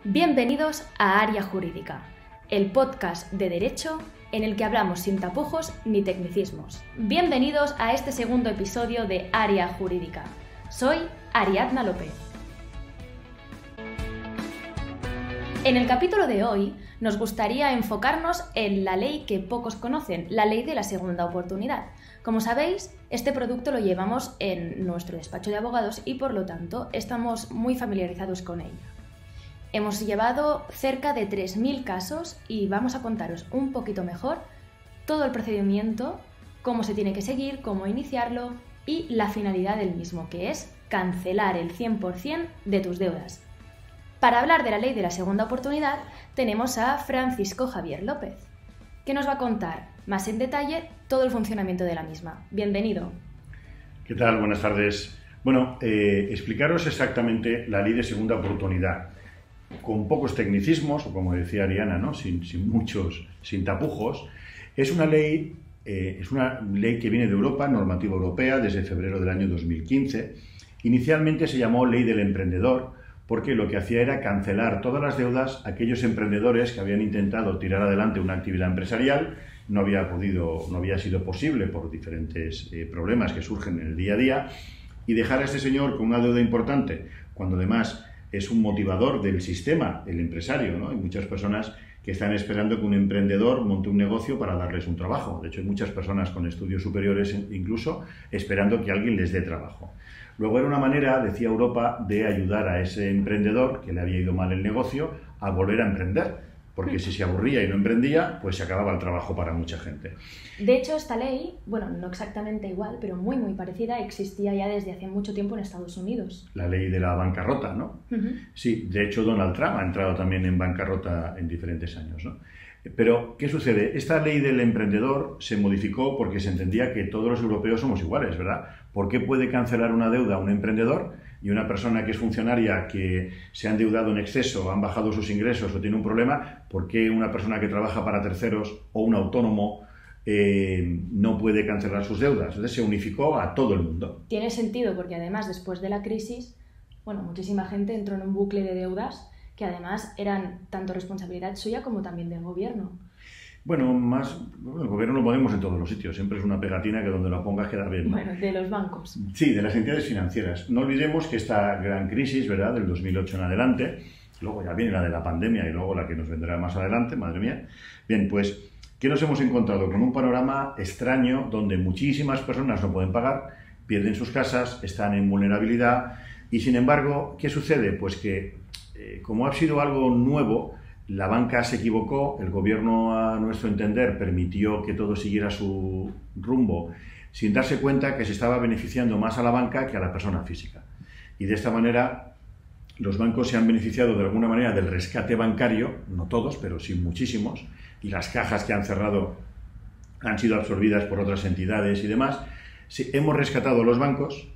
Bienvenidos a Área Jurídica, el podcast de Derecho en el que hablamos sin tapujos ni tecnicismos. Bienvenidos a este segundo episodio de Área Jurídica. Soy Ariadna López. En el capítulo de hoy nos gustaría enfocarnos en la ley que pocos conocen, la ley de la segunda oportunidad. Como sabéis, este producto lo llevamos en nuestro despacho de abogados y por lo tanto estamos muy familiarizados con ella. Hemos llevado cerca de 3.000 casos y vamos a contaros un poquito mejor todo el procedimiento, cómo se tiene que seguir, cómo iniciarlo y la finalidad del mismo, que es cancelar el 100% de tus deudas. Para hablar de la ley de la segunda oportunidad tenemos a Francisco Javier López, que nos va a contar más en detalle todo el funcionamiento de la misma. Bienvenido. ¿Qué tal? Buenas tardes. Bueno, explicaros exactamente la ley de segunda oportunidad, con pocos tecnicismos, o como decía Ariana, ¿no? sin tapujos. Es una ley que viene de Europa, normativa europea, desde febrero del año 2015. Inicialmente se llamó Ley del Emprendedor, porque lo que hacía era cancelar todas las deudas a aquellos emprendedores que habían intentado tirar adelante una actividad empresarial, no había sido posible por diferentes problemas que surgen en el día a día, y dejar a este señor con una deuda importante, cuando además es un motivador del sistema, el empresario, ¿no? Hay muchas personas que están esperando que un emprendedor monte un negocio para darles un trabajo. De hecho, hay muchas personas con estudios superiores incluso esperando que alguien les dé trabajo. Luego era una manera, decía Europa, de ayudar a ese emprendedor que le había ido mal el negocio a volver a emprender, porque si se aburría y no emprendía, pues se acababa el trabajo para mucha gente. De hecho, esta ley, bueno, no exactamente igual, pero muy parecida, existía ya desde hace mucho tiempo en Estados Unidos. La ley de la bancarrota, ¿no? Sí, de hecho Donald Trump ha entrado también en bancarrota en diferentes años, ¿no? Pero, ¿qué sucede? Esta ley del emprendedor se modificó porque se entendía que todos los europeos somos iguales, ¿verdad? ¿Por qué puede cancelar una deuda un emprendedor y una persona que es funcionaria que se ha endeudado en exceso, han bajado sus ingresos o tiene un problema? ¿Por qué una persona que trabaja para terceros o un autónomo no puede cancelar sus deudas? Entonces se unificó a todo el mundo. Tiene sentido porque además después de la crisis, bueno, muchísima gente entró en un bucle de deudas que además eran tanto responsabilidad suya como también del gobierno. Bueno, el gobierno lo ponemos en todos los sitios, siempre es una pegatina que donde lo pongas queda bien, ¿no? Bueno, de los bancos. Sí, de las entidades financieras. No olvidemos que esta gran crisis, ¿verdad?, del 2008 en adelante, luego ya viene la de la pandemia y luego la que nos vendrá más adelante, madre mía. Bien, pues, ¿qué nos hemos encontrado? Con un panorama extraño donde muchísimas personas no pueden pagar, pierden sus casas, están en vulnerabilidad y, sin embargo, ¿qué sucede? Pues que, como ha sido algo nuevo, la banca se equivocó, el gobierno, a nuestro entender, permitió que todo siguiera su rumbo sin darse cuenta que se estaba beneficiando más a la banca que a la persona física. Y de esta manera los bancos se han beneficiado de alguna manera del rescate bancario, no todos, pero sí muchísimos, y las cajas que han cerrado han sido absorbidas por otras entidades y demás. Sí, hemos rescatado a los bancos.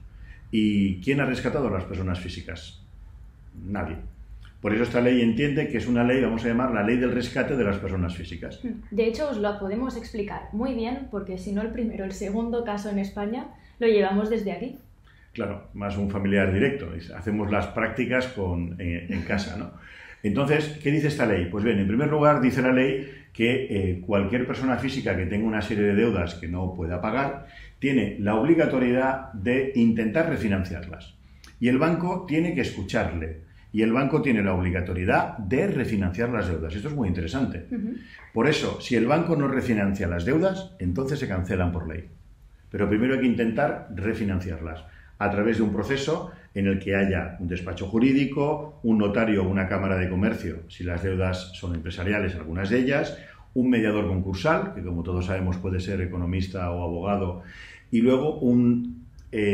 ¿Y quién ha rescatado a las personas físicas? Nadie. Por eso esta ley entiende que es una ley, vamos a llamar la ley del rescate de las personas físicas. De hecho, os lo podemos explicar muy bien, porque si no el primero, el segundo caso en España lo llevamos desde aquí. Claro, más un familiar directo. Hacemos las prácticas en casa, ¿no? Entonces, ¿qué dice esta ley? Pues bien, en primer lugar dice la ley que cualquier persona física que tenga una serie de deudas que no pueda pagar tiene la obligatoriedad de intentar refinanciarlas. Y el banco tiene que escucharle. Y el banco tiene la obligatoriedad de refinanciar las deudas. Esto es muy interesante. Por eso, si el banco no refinancia las deudas, entonces se cancelan por ley. Pero primero hay que intentar refinanciarlas a través de un proceso en el que haya un despacho jurídico, un notario o una cámara de comercio, si las deudas son empresariales, algunas de ellas, un mediador concursal, que como todos sabemos puede ser economista o abogado, y luego un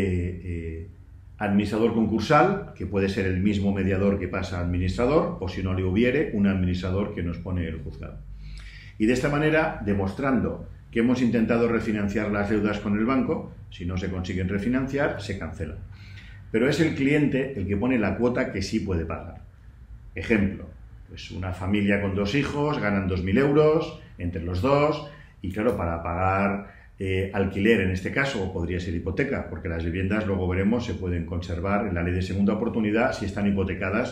administrador concursal, que puede ser el mismo mediador que pasa a administrador, o si no le hubiere, un administrador que nos pone el juzgado. Y de esta manera, demostrando que hemos intentado refinanciar las deudas con el banco, si no se consiguen refinanciar, se cancelan. Pero es el cliente el que pone la cuota que sí puede pagar. Ejemplo, pues una familia con 2 hijos, ganan 2.000 euros entre los dos, y claro, para pagar alquiler en este caso, o podría ser hipoteca, porque las viviendas, luego veremos, se pueden conservar en la ley de segunda oportunidad si están hipotecadas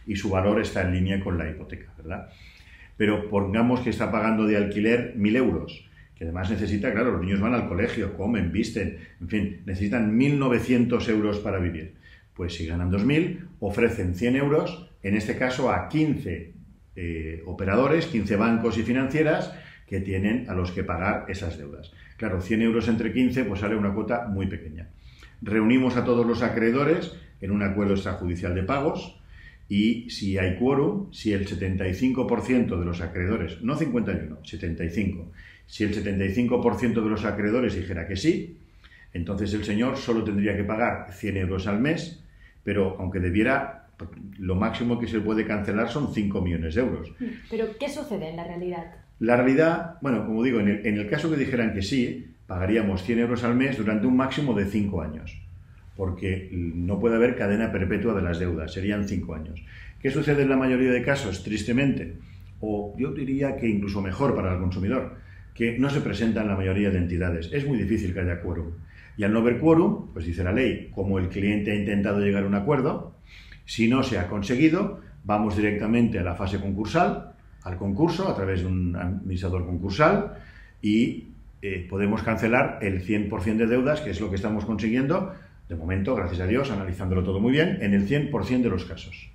y su valor está en línea con la hipoteca, ¿verdad? Pero pongamos que está pagando de alquiler 1.000 euros, que además necesita, claro, los niños van al colegio, comen, visten, en fin, necesitan 1.900 euros para vivir. Pues si ganan 2.000, ofrecen 100 euros, en este caso a 15 operadores, 15 bancos y financieras que tienen a los que pagar esas deudas. Claro, 100 euros entre 15 pues sale una cuota muy pequeña. Reunimos a todos los acreedores en un acuerdo extrajudicial de pagos y si hay quórum, si el 75% de los acreedores, no 51, 75, si el 75% de los acreedores dijera que sí, entonces el señor solo tendría que pagar 100 euros al mes, pero aunque debiera, lo máximo que se puede cancelar son 5 millones de euros. ¿Pero qué sucede en la realidad? La realidad, bueno, como digo, en el caso que dijeran que sí, pagaríamos 100 euros al mes durante un máximo de 5 años, porque no puede haber cadena perpetua de las deudas, serían 5 años. ¿Qué sucede en la mayoría de casos? Tristemente, o yo diría que incluso mejor para el consumidor, que no se presentan la mayoría de entidades. Es muy difícil que haya quórum. Y al no haber quórum, pues dice la ley, como el cliente ha intentado llegar a un acuerdo, si no se ha conseguido, vamos directamente a la fase concursal, al concurso, a través de un administrador concursal, y podemos cancelar el 100% de deudas, que es lo que estamos consiguiendo, de momento, gracias a Dios, analizándolo todo muy bien, en el 100% de los casos.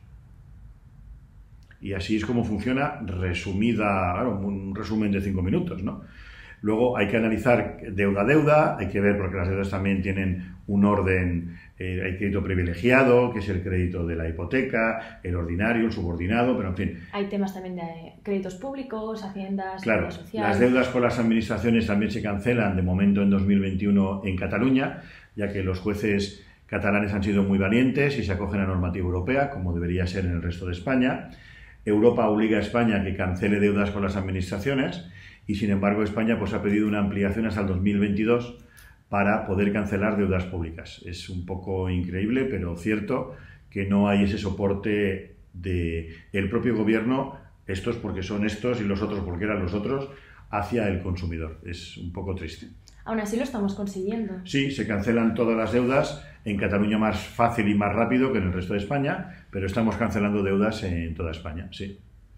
Y así es como funciona, resumida, claro, un resumen de 5 minutos, ¿no? Luego hay que analizar deuda a deuda, hay que ver, porque las deudas también tienen un orden, hay crédito privilegiado, que es el crédito de la hipoteca, el ordinario, el subordinado, pero en fin. Hay temas también de créditos públicos, haciendas, claro, seguridad social. Las deudas con las administraciones también se cancelan de momento en 2021 en Cataluña, ya que los jueces catalanes han sido muy valientes y se acogen a normativa europea, como debería ser en el resto de España. Europa obliga a España a que cancele deudas con las administraciones y, sin embargo, España pues, ha pedido una ampliación hasta el 2022 para poder cancelar deudas públicas. Es un poco increíble, pero cierto que no hay ese soporte del propio gobierno, estos porque son estos y los otros porque eran los otros, hacia el consumidor. Es un poco triste. Aún así lo estamos consiguiendo. Sí, se cancelan todas las deudas, en Cataluña más fácil y más rápido que en el resto de España, pero estamos cancelando deudas en toda España, sí.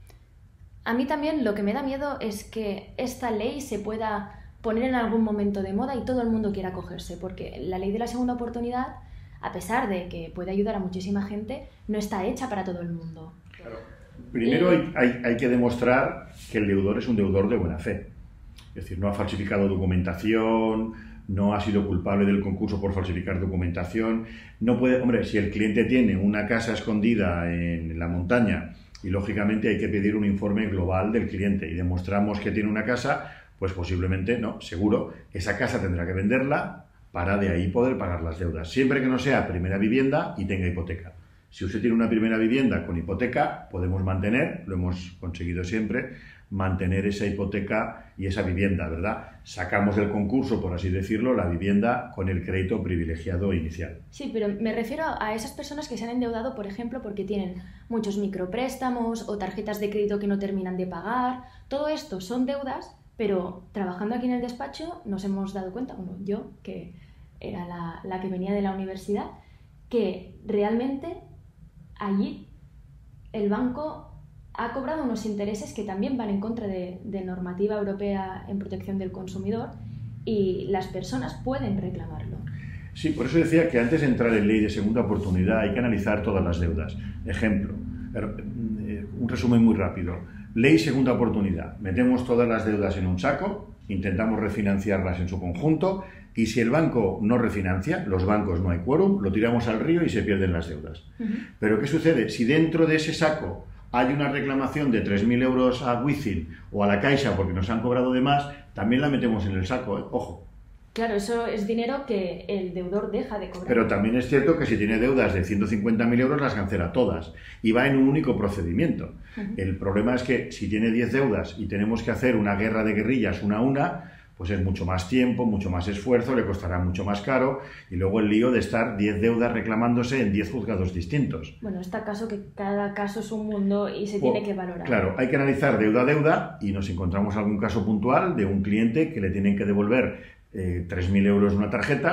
A mí también lo que me da miedo es que esta ley se pueda poner en algún momento de moda y todo el mundo quiera acogerse, porque la ley de la segunda oportunidad, a pesar de que puede ayudar a muchísima gente, no está hecha para todo el mundo. Claro. Primero hay que demostrar que el deudor es un deudor de buena fe. Es decir, no ha falsificado documentación, no ha sido culpable del concurso por falsificar documentación. No puede, hombre, si el cliente tiene una casa escondida en la montaña y lógicamente hay que pedir un informe global del cliente y demostramos que tiene una casa, pues posiblemente, no, seguro, esa casa tendrá que venderla para de ahí poder pagar las deudas. Siempre que no sea primera vivienda y tenga hipoteca. Si usted tiene una primera vivienda con hipoteca, podemos mantener, lo hemos conseguido siempre, mantener esa hipoteca y esa vivienda, ¿verdad? Sacamos del concurso, por así decirlo, la vivienda con el crédito privilegiado inicial. Sí, pero me refiero a esas personas que se han endeudado, por ejemplo, porque tienen muchos micropréstamos o tarjetas de crédito que no terminan de pagar. Todo esto son deudas, pero trabajando aquí en el despacho nos hemos dado cuenta, bueno, yo, que era la que venía de la universidad, que realmente allí el banco ha cobrado unos intereses que también van en contra de normativa europea en protección del consumidor y las personas pueden reclamarlo. Sí, por eso decía que antes de entrar en ley de segunda oportunidad hay que analizar todas las deudas. Ejemplo, un resumen muy rápido. Ley segunda oportunidad. Metemos todas las deudas en un saco, intentamos refinanciarlas en su conjunto y si el banco no refinancia, los bancos no hay quórum, lo tiramos al río y se pierden las deudas. Pero ¿qué sucede? Si dentro de ese saco hay una reclamación de 3.000 euros a Wizzing o a la Caixa porque nos han cobrado de más, también la metemos en el saco, ¿eh? Ojo. Claro, eso es dinero que el deudor deja de cobrar. Pero también es cierto que si tiene deudas de 150.000 euros las cancela todas y va en un único procedimiento. El problema es que si tiene 10 deudas y tenemos que hacer una guerra de guerrillas una a una, pues es mucho más tiempo, mucho más esfuerzo, le costará mucho más caro y luego el lío de estar 10 deudas reclamándose en 10 juzgados distintos. Bueno, está caso que cada caso es un mundo y se tiene que valorar. Claro, hay que analizar deuda a deuda y nos encontramos algún caso puntual de un cliente que le tienen que devolver 3.000 euros una tarjeta.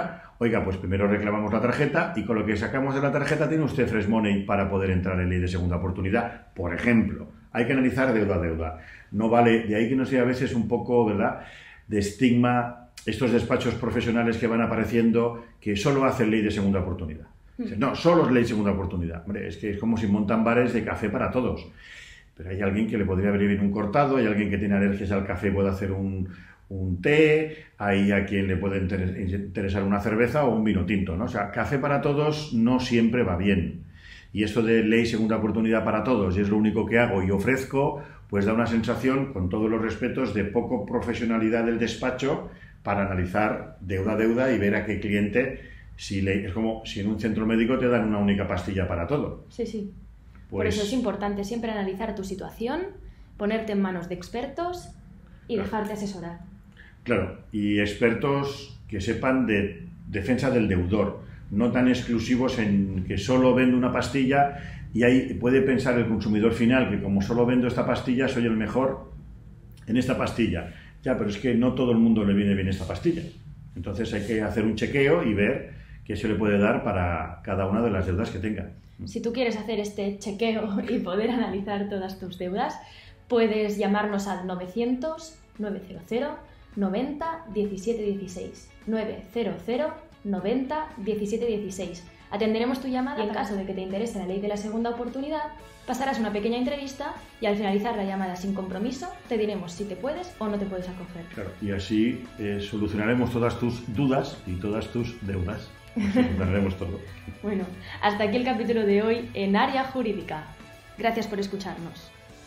Oiga, pues primero reclamamos la tarjeta y con lo que sacamos de la tarjeta tiene usted fresh money para poder entrar en ley de segunda oportunidad. Por ejemplo, hay que analizar deuda a deuda. No vale, de ahí que no sea a veces un poco, ¿verdad?, de estigma estos despachos profesionales que van apareciendo que solo hacen ley de segunda oportunidad. No, solo es ley de segunda oportunidad. Hombre, es que es como si montan bares de café para todos. Pero hay alguien que le podría venir un cortado, hay alguien que tiene alergias al café, puede hacer un té, hay a quien le puede interesar una cerveza o un vino tinto, ¿no? O sea, café para todos no siempre va bien. Y esto de ley segunda oportunidad para todos, y es lo único que hago y ofrezco, pues da una sensación, con todos los respetos, de poco profesionalidad del despacho para analizar deuda a deuda y ver a qué cliente, es como si en un centro médico te dan una única pastilla para todo. Sí, sí. Pues, por eso es importante siempre analizar tu situación, ponerte en manos de expertos y dejarte asesorar. Claro, y expertos que sepan de defensa del deudor, no tan exclusivos en que solo vendo una pastilla y ahí puede pensar el consumidor final que como solo vendo esta pastilla soy el mejor en esta pastilla. Ya, pero es que no todo el mundo le viene bien esta pastilla. Entonces hay que hacer un chequeo y ver qué se le puede dar para cada una de las deudas que tenga. Si tú quieres hacer este chequeo y poder analizar todas tus deudas, puedes llamarnos al 900-900 90 17 16 900 90 17 16. Atenderemos tu llamada y en caso de que te interese la ley de la segunda oportunidad, pasarás una pequeña entrevista y al finalizar la llamada sin compromiso te diremos si te puedes o no te puedes acoger. Claro, y así solucionaremos todas tus dudas y todas tus deudas. Solucionaremos todo. Bueno, hasta aquí el capítulo de hoy en Área Jurídica. Gracias por escucharnos.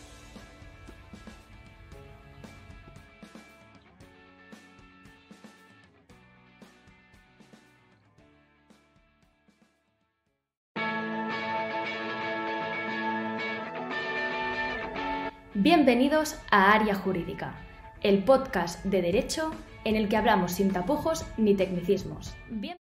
Bienvenidos a Área Jurídica, el podcast de derecho en el que hablamos sin tapujos ni tecnicismos.